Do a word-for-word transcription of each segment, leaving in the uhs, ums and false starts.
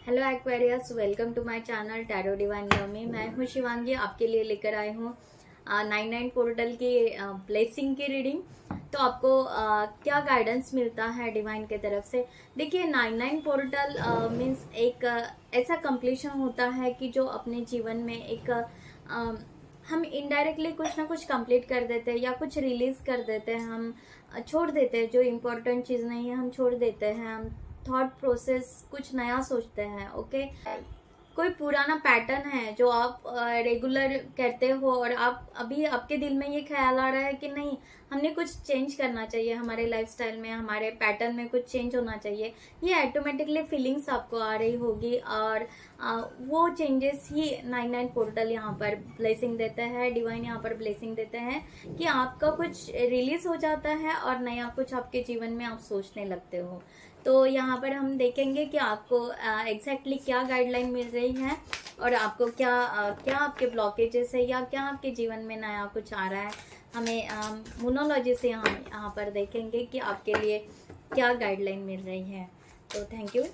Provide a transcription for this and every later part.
Hello Aquarius, welcome to my channel tarot divine यमी। मैं हूँ शिवांगी, आपके लिए लेकर आई हूँ नाइन नाइन पोर्टल की ब्लेसिंग की रीडिंग। तो आपको आ, क्या गाइडेंस मिलता है डिवाइन के तरफ से। देखिए, नाइन नाइन पोर्टल मीन्स एक आ, ऐसा कंप्लीशन होता है कि जो अपने जीवन में एक आ, हम इनडायरेक्टली कुछ ना कुछ कंप्लीट कर देते हैं या कुछ रिलीज कर देते हैं, हम छोड़ देते हैं। जो इम्पोर्टेंट चीज़ नहीं है हम छोड़ देते हैं, हम थॉट प्रोसेस कुछ नया सोचते हैं। ओके, कोई पुराना पैटर्न है जो आप रेगुलर करते हो और आप अभी आपके दिल में ये ख्याल आ रहा है कि नहीं, हमने कुछ चेंज करना चाहिए, हमारे लाइफस्टाइल में, हमारे पैटर्न में कुछ चेंज होना चाहिए। ये ऑटोमेटिकली फीलिंग्स आपको आ रही होगी और आ, वो चेंजेस ही नाइन नाइन पोर्टल यहाँ पर ब्लेसिंग देते हैं, डिवाइन यहाँ पर ब्लेसिंग देते हैं कि आपका कुछ रिलीज हो जाता है और नया कुछ आपके जीवन में आप सोचने लगते हो। तो यहाँ पर हम देखेंगे कि आपको एग्जैक्टली uh, exactly क्या गाइडलाइन मिल रही है और आपको क्या uh, क्या आपके ब्लॉकेजेस है या क्या आपके जीवन में नया कुछ आ रहा है। हमें मोनोलॉजी uh, से यहाँ यहाँ पर देखेंगे कि आपके लिए क्या गाइडलाइन मिल रही है। तो थैंक यू।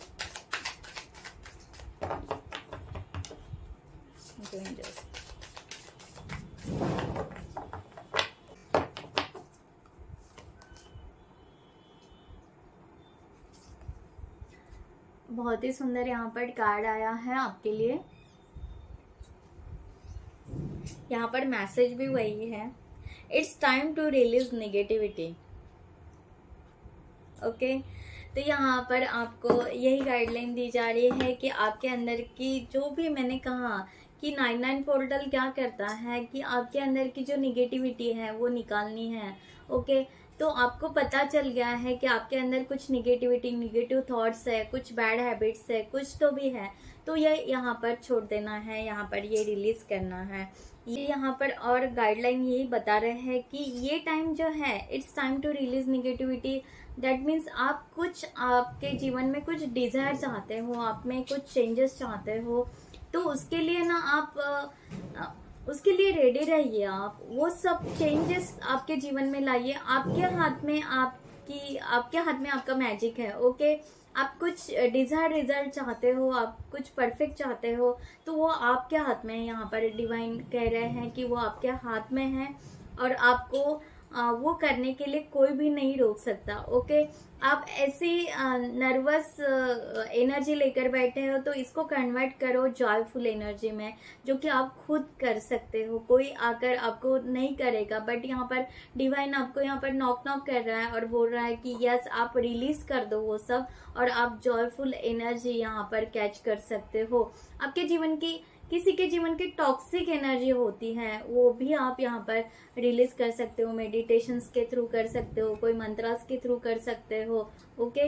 बहुत ही सुंदर यहाँ पर कार्ड आया है आपके लिए। यहाँ पर मैसेज भी वही है, it's time to release negativity. Okay, तो यहाँ पर आपको यही गाइडलाइन दी जा रही है कि आपके अंदर की जो भी, मैंने कहा कि नाइन नाइन पोर्टल क्या करता है कि आपके अंदर की जो निगेटिविटी है वो निकालनी है। ओके, तो आपको पता चल गया है कि आपके अंदर कुछ निगेटिविटी, निगेटिव थॉट्स है, कुछ बैड हैबिट्स है, कुछ तो भी है, तो ये यहाँ पर छोड़ देना है, यहाँ पर ये रिलीज करना है। ये यहाँ पर और गाइडलाइन यही बता रहे हैं कि ये टाइम जो है, it's time to release negativity. That means आप कुछ आपके जीवन में कुछ डिजायर चाहते हो, आप में कुछ चेंजेस चाहते हो, तो उसके लिए ना आप आ, उसके लिए रेडी रहिए। आप वो सब चेंजेस आपके जीवन में लाइए। आपके हाथ में आपकी आपके हाथ में आपका मैजिक है। ओके, आप कुछ डिजायर रिजल्ट चाहते हो, आप कुछ परफेक्ट चाहते हो, तो वो आपके हाथ में है। यहाँ पर डिवाइन कह रहे हैं कि वो आपके हाथ में है और आपको आ, वो करने के लिए कोई भी नहीं रोक सकता। ओके, आप ऐसी नर्वस एनर्जी लेकर बैठे हो तो इसको कन्वर्ट करो जॉयफुल एनर्जी में, जो कि आप खुद कर सकते हो। कोई आकर आपको नहीं करेगा, बट यहाँ पर डिवाइन आपको यहाँ पर नॉक नॉक कर रहा है और बोल रहा है कि यस, आप रिलीज कर दो वो सब और आप जॉयफुल एनर्जी यहाँ पर कैच कर सकते हो। आपके जीवन की, किसी के जीवन की टॉक्सिक एनर्जी होती है वो भी आप यहाँ पर रिलीज कर सकते हो। मेडिटेशंस के थ्रू कर सकते हो, कोई मंत्रास के थ्रू कर सकते हो। ओके,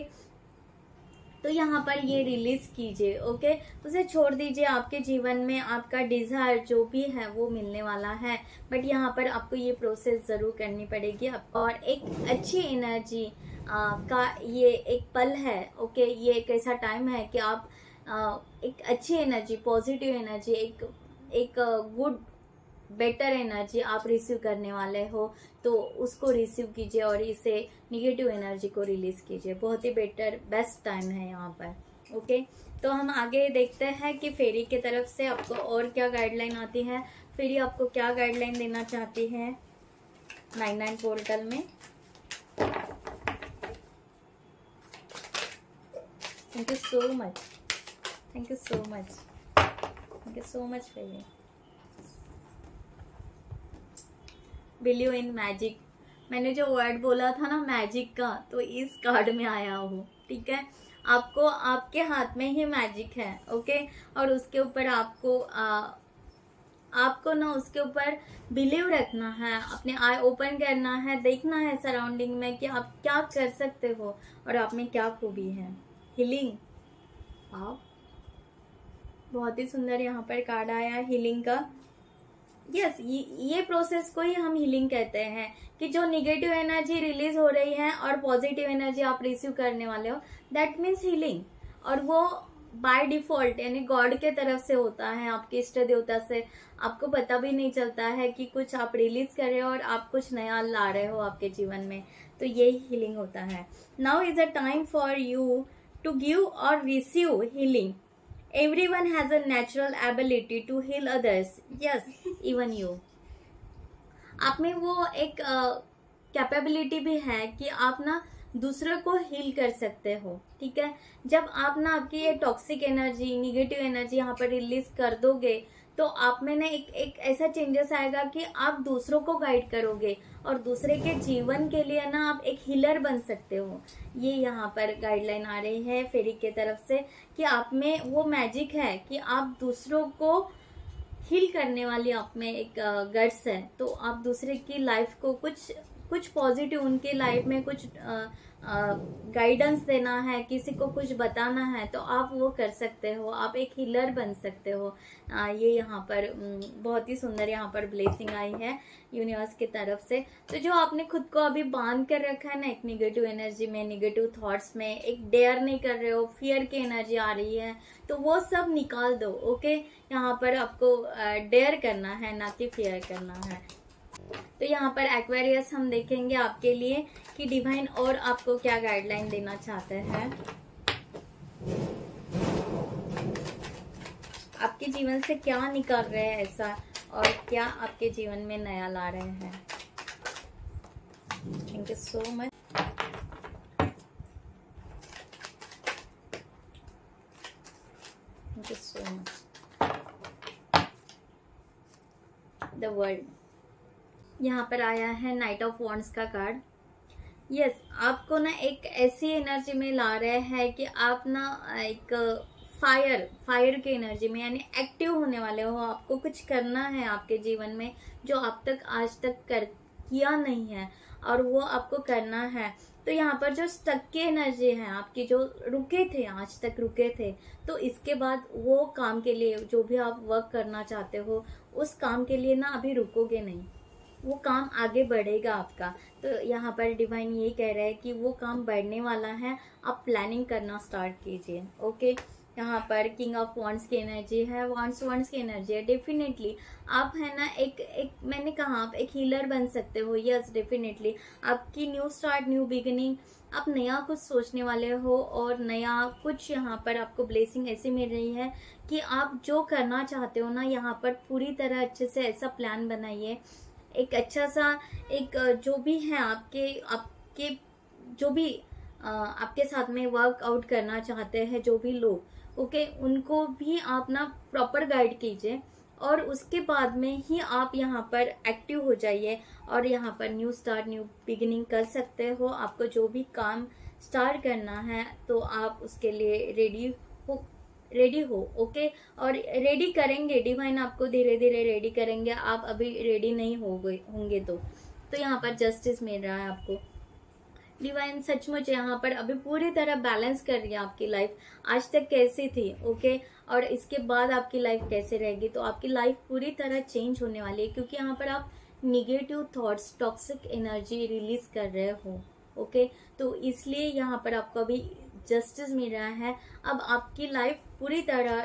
तो यहाँ पर ये रिलीज कीजिए। ओके, उसे छोड़ दीजिए। आपके जीवन में आपका डिजायर जो भी है वो मिलने वाला है, बट यहाँ पर आपको ये प्रोसेस जरूर करनी पड़ेगी। और एक अच्छी एनर्जी का ये एक पल है। ओके, ये एक ऐसा टाइम है कि आप Uh, एक अच्छी एनर्जी, पॉजिटिव एनर्जी, एक एक गुड बेटर एनर्जी आप रिसीव करने वाले हो, तो उसको रिसीव कीजिए और इसे निगेटिव एनर्जी को रिलीज कीजिए। बहुत ही बेटर, बेस्ट टाइम है यहाँ पर। ओके, तो हम आगे देखते हैं कि फेरी की तरफ से आपको और क्या गाइडलाइन आती है। फेरी आपको क्या गाइडलाइन देना चाहती है नाइन नाइन पोर्टल में। Thank you so much, thank you so much, thank you so much fairy. Believe in magic, मैंने जो वर्ड बोला था ना मैजिक का, तो इस कार्ड में आया हो। ठीक है, आपको आपके हाथ में ही मैजिक है। ओके, और उसके ऊपर आपको आ, आपको ना उसके ऊपर बिलीव रखना है, अपने आई ओपन करना है, देखना है सराउंडिंग में कि आप क्या कर सकते हो और आप में क्या खूबी है। हीलिंग, आप बहुत ही सुंदर यहाँ पर कार्ड आया हीलिंग का। यस, ये ये प्रोसेस को ही हम हीलिंग कहते हैं कि जो निगेटिव एनर्जी रिलीज हो रही है और पॉजिटिव एनर्जी आप रिसीव करने वाले हो, दैट मीन्स हीलिंग। और वो बाय डिफॉल्ट यानी गॉड के तरफ से होता है, आपके इष्ट देवता से। आपको पता भी नहीं चलता है कि कुछ आप रिलीज कर रहे हो और आप कुछ नया ला रहे हो आपके जीवन में, तो यही हीलिंग होता है। Now is a time for you to give or receive healing. Everyone has a natural ability to heal others. Yes, even you. आप में वो एक कैपेबिलिटी uh, भी है कि आप ना दूसरों को हील कर सकते हो, ठीक है। जब आप ना आपकी ये टॉक्सिक एनर्जी, निगेटिव एनर्जी यहाँ पर रिलीज कर दोगे तो आप में ना एक एक ऐसा चेंजेस आएगा कि आप दूसरों को गाइड करोगे और दूसरे के जीवन के लिए ना आप एक हीलर बन सकते हो। ये यहाँ पर गाइडलाइन आ रही है फेरी के तरफ से कि आप में वो मैजिक है कि आप दूसरों को हील करने वाली आप में एक गट्स है। तो आप दूसरे की लाइफ को कुछ कुछ पॉजिटिव, उनके लाइफ में कुछ गाइडेंस देना है, किसी को कुछ बताना है तो आप वो कर सकते हो। आप एक हीलर बन सकते हो। आ, ये यहाँ पर बहुत ही सुंदर यहाँ पर ब्लेसिंग आई है यूनिवर्स की तरफ से। तो जो आपने खुद को अभी बांध कर रखा है ना एक निगेटिव एनर्जी में, निगेटिव थॉट्स में, एक डेयर नहीं कर रहे हो, फियर की एनर्जी आ रही है, तो वो सब निकाल दो। ओके, यहाँ पर आपको डेयर करना है, ना कि फियर करना है। तो यहाँ पर एक्वेरियस हम देखेंगे आपके लिए कि डिवाइन और आपको क्या गाइडलाइन देना चाहते हैं। आपके जीवन से क्या निकाल रहे हैं ऐसा, और क्या आपके जीवन में नया ला रहे हैं। Thank you so much. Thank you so much. The world यहाँ पर आया है नाइट ऑफ वॉन्ड्स का कार्ड। यस yes, आपको ना एक ऐसी एनर्जी में ला रहे हैं कि आप ना एक फायर फायर की एनर्जी में, यानी एक्टिव होने वाले हो। आपको कुछ करना है आपके जीवन में जो आप तक आज तक कर किया नहीं है, और वो आपको करना है। तो यहाँ पर जो स्टक की एनर्जी है आपकी, जो रुके थे आज तक रुके थे, तो इसके बाद वो काम के लिए जो भी आप वर्क करना चाहते हो उस काम के लिए ना अभी रुकोगे नहीं, वो काम आगे बढ़ेगा आपका। तो यहाँ पर डिवाइन ये कह रहा है कि वो काम बढ़ने वाला है, आप प्लानिंग करना स्टार्ट कीजिए। ओके, यहाँ पर किंग ऑफ वॉन्ड्स की एनर्जी है, वॉन्ड्स वॉन्ड्स की एनर्जी है। डेफिनेटली आप है ना एक एक मैंने कहा आप एक हीलर बन सकते हो। यस, डेफिनेटली आपकी न्यू स्टार्ट, न्यू बिगिनिंग, आप नया कुछ सोचने वाले हो और नया कुछ यहाँ पर आपको ब्लेसिंग ऐसी मिल रही है कि आप जो करना चाहते हो ना यहाँ पर पूरी तरह अच्छे से ऐसा प्लान बनाइए। एक अच्छा सा एक जो भी है आपके आपके जो भी आपके साथ में वर्क आउट करना चाहते हैं जो भी लोग, ओके, उनको भी आप ना प्रॉपर गाइड कीजिए और उसके बाद में ही आप यहाँ पर एक्टिव हो जाइए और यहाँ पर न्यू स्टार्ट, न्यू बिगिनिंग कर सकते हो। आपको जो भी काम स्टार्ट करना है तो आप उसके लिए रेडी हो रेडी हो ओके, और रेडी करेंगे, डिवाइन आपको धीरे धीरे रेडी करेंगे। आप अभी रेडी नहीं हो गए होंगे तो तो यहाँ पर जस्टिस मिल रहा है आपको। डिवाइन सचमुच यहाँ पर अभी पूरी तरह बैलेंस कर रही है आपकी लाइफ। आज तक कैसी थी, ओके, और इसके बाद आपकी लाइफ कैसे रहेगी। तो आपकी लाइफ पूरी तरह चेंज होने वाली है, क्योंकि यहाँ पर आप negative thoughts, toxic energy release कर रहे हो, ओके। तो इसलिए यहाँ पर आपको अभी जस्टिस मिल रहा है। अब आपकी लाइफ पूरी तरह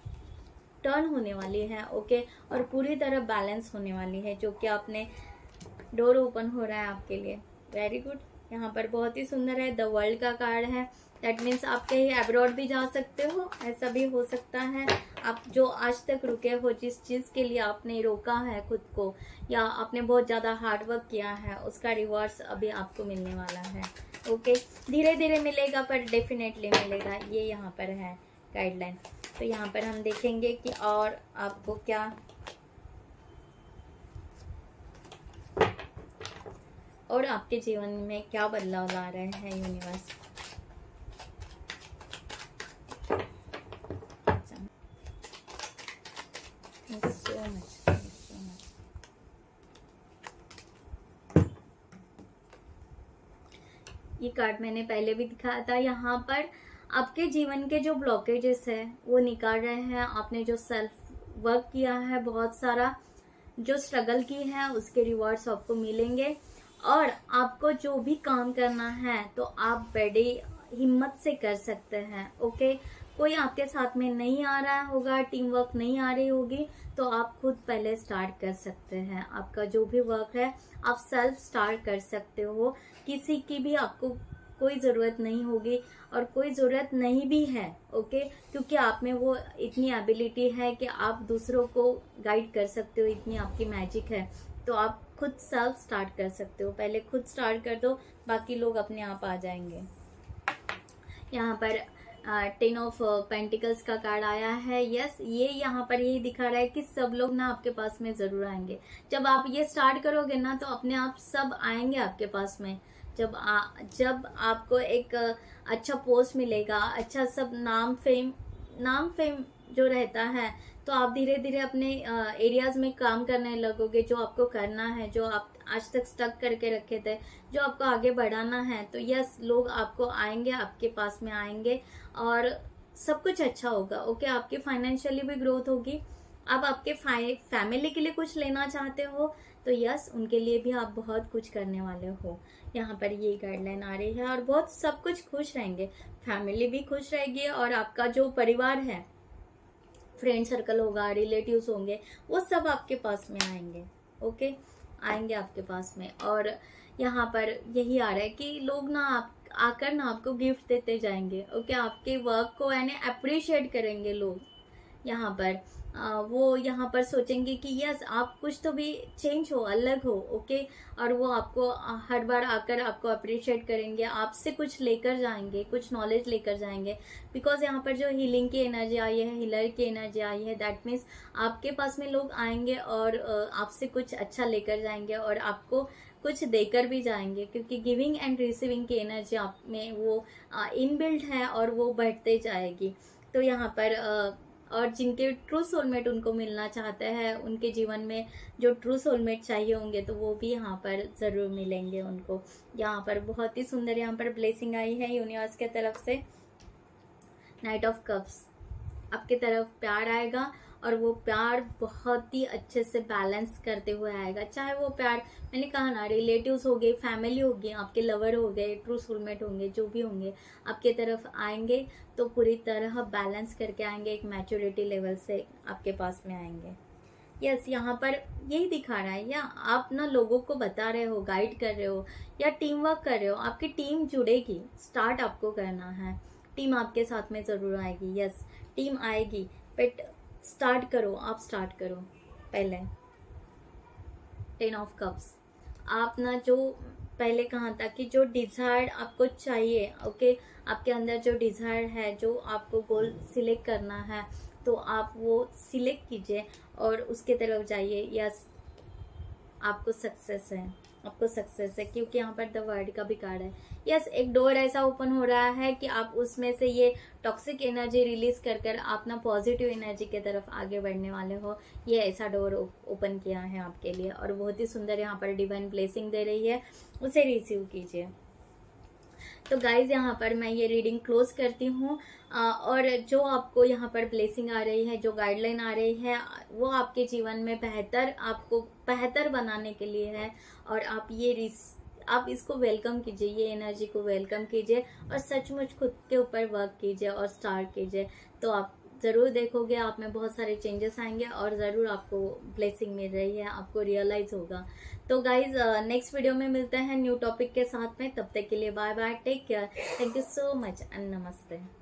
टर्न होने वाली है, ओके, और पूरी तरह बैलेंस होने वाली है, जो कि आपने डोर ओपन हो रहा है आपके लिए। Very good. यहाँ पर बहुत ही सुंदर है, द वर्ल्ड का कार्ड है। दैट मीन्स आप कहीं अब्रॉड भी जा सकते हो, ऐसा भी हो सकता है। आप जो आज तक रुके हो, जिस चीज के लिए आपने रोका है खुद को, या आपने बहुत ज्यादा हार्ड वर्क किया है, उसका रिवॉर्ड्स अभी आपको मिलने वाला है, ओके। धीरे धीरे मिलेगा पर डेफिनेटली मिलेगा, ये यहाँ पर है गाइडलाइन। तो यहाँ पर हम देखेंगे कि और आपको क्या और आपके जीवन में क्या बदलाव ला रहे हैं universe. Thank you so much, thank you so much. ये कार्ड मैंने पहले भी दिखाया था। यहाँ पर आपके जीवन के जो ब्लॉकेजेस है वो निकाल रहे हैं। आपने जो सेल्फ वर्क किया है, बहुत सारा जो स्ट्रगल की है, उसके रिवॉर्ड्स आपको मिलेंगे। और आपको जो भी काम करना है तो आप बड़ी हिम्मत से कर सकते हैं, ओके। कोई आपके साथ में नहीं आ रहा होगा, टीम वर्क नहीं आ रही होगी, तो आप खुद पहले स्टार्ट कर सकते हैं। आपका जो भी वर्क है आप सेल्फ स्टार्ट कर सकते हो। किसी की भी आपको कोई ज़रूरत नहीं होगी और कोई ज़रूरत नहीं भी है, ओके। क्योंकि आप में वो इतनी एबिलिटी है कि आप दूसरों को गाइड कर सकते हो, इतनी आपकी मैजिक है। तो आप खुद सेल्फ स्टार्ट कर सकते हो, पहले खुद स्टार्ट कर दो, बाकी लोग अपने आप आ जाएंगे। यहाँ पर टेन ऑफ पेंटिकल्स का कार्ड आया है। यस, ये यहाँ पर यही दिखा रहा है कि सब लोग ना आपके पास में जरूर आएंगे। जब आप ये स्टार्ट करोगे ना तो अपने आप सब आएंगे आपके पास में। जब आ, जब आपको एक अच्छा पोस्ट मिलेगा, अच्छा सब नाम फेम नाम फेम जो रहता है, तो आप धीरे धीरे अपने एरियाज में काम करने लगोगे, जो आपको करना है, जो आप आज तक स्टक करके रखे थे, जो आपको आगे बढ़ाना है। तो यस, लोग आपको आएंगे, आपके पास में आएंगे और सब कुछ अच्छा होगा, ओके। आपकी फाइनेंशियली भी ग्रोथ होगी। आप आपके फैमिली के लिए कुछ लेना चाहते हो तो यस, उनके लिए भी आप बहुत कुछ करने वाले हो। यहाँ पर ये गाइडलाइन आ रही है और बहुत सब कुछ खुश रहेंगे, फैमिली भी खुश रहेगी और आपका जो परिवार है, फ्रेंड सर्कल होगा, रिलेटिव्स होंगे, वो सब आपके पास में आएंगे, ओके, आएंगे आपके पास में। और यहाँ पर यही आ रहा है कि लोग ना आप आकर ना आपको गिफ्ट देते जाएंगे, ओके। आपके वर्क को यानी अप्रिशिएट करेंगे लोग। यहाँ पर आ, वो यहाँ पर सोचेंगे कि यस, आप कुछ तो भी चेंज हो, अलग हो, ओके। और वो आपको हर बार आकर आपको अप्रिशिएट करेंगे, आपसे कुछ लेकर जाएंगे, कुछ नॉलेज लेकर जाएंगे। बिकॉज यहाँ पर जो हीलिंग की एनर्जी आई है, हीलर की एनर्जी आई है, दैट मीन्स आपके पास में लोग आएंगे और आपसे कुछ अच्छा लेकर जाएंगे और आपको कुछ देकर भी जाएंगे। क्योंकि गिविंग एंड रिसीविंग की एनर्जी आप में वो इनबिल्ट है और वो बढ़ते जाएगी। तो यहाँ पर आ, और जिनके ट्रू सोलमेट उनको मिलना चाहते हैं, उनके जीवन में जो ट्रू सोलमेट चाहिए होंगे, तो वो भी यहाँ पर ज़रूर मिलेंगे उनको। यहाँ पर बहुत ही सुंदर यहाँ पर ब्लेसिंग आई है यूनिवर्स के तरफ से। नाइट ऑफ कप्स, आपके तरफ प्यार आएगा और वो प्यार बहुत ही अच्छे से बैलेंस करते हुए आएगा। चाहे वो प्यार, मैंने कहा ना, रिलेटिव्स हो गए, फैमिली होगी, आपके लवर हो गए, ट्रू सोलमेट होंगे, जो भी होंगे आपके तरफ आएंगे तो पूरी तरह बैलेंस करके आएंगे, एक मैच्योरिटी लेवल से आपके पास में आएंगे। यस, यहाँ पर यही दिखा रहा है, या आप ना लोगों को बता रहे हो, गाइड कर रहे हो, या टीम वर्क कर रहे हो, आपकी टीम जुड़ेगी। स्टार्ट आपको करना है, टीम आपके साथ में जरूर आएगी। यस, टीम आएगी, बट स्टार्ट करो, आप स्टार्ट करो पहले। टेन ऑफ कप्स, आप ना जो पहले कहा था कि जो डिजायर आपको चाहिए, ओके, आपके अंदर जो डिजायर है, जो आपको गोल सिलेक्ट करना है, तो आप वो सिलेक्ट कीजिए और उसके तरफ जाइए। यस, आपको सक्सेस है, आपको सक्सेस है, क्योंकि यहाँ पर द वर्ड का भी कार्ड है। यस, एक डोर ऐसा ओपन हो रहा है कि आप उसमें से ये टॉक्सिक एनर्जी रिलीज कर कर आप ना पॉजिटिव एनर्जी की तरफ आगे बढ़ने वाले हो। ये ऐसा डोर ओपन किया है आपके लिए और बहुत ही सुंदर यहाँ पर डिवाइन ब्लेसिंग दे रही है, उसे रिसीव कीजिए। तो गाइज, यहाँ पर मैं ये रीडिंग क्लोज करती हूँ और जो आपको यहाँ पर ब्लेसिंग आ रही है, जो गाइडलाइन आ रही है, वो आपके जीवन में बेहतर, आपको बेहतर बनाने के लिए है। और आप ये आप इसको वेलकम कीजिए, ये एनर्जी को वेलकम कीजिए और सचमुच खुद के ऊपर वर्क कीजिए और स्टार्ट कीजिए। तो आप ज़रूर देखोगे आप में बहुत सारे चेंजेस आएंगे और ज़रूर आपको ब्लेसिंग मिल रही है, आपको रियलाइज होगा। तो गाइज, नेक्स्ट वीडियो में मिलते हैं न्यू टॉपिक के साथ में। तब तक के लिए bye bye, take care, thank you so much and नमस्ते।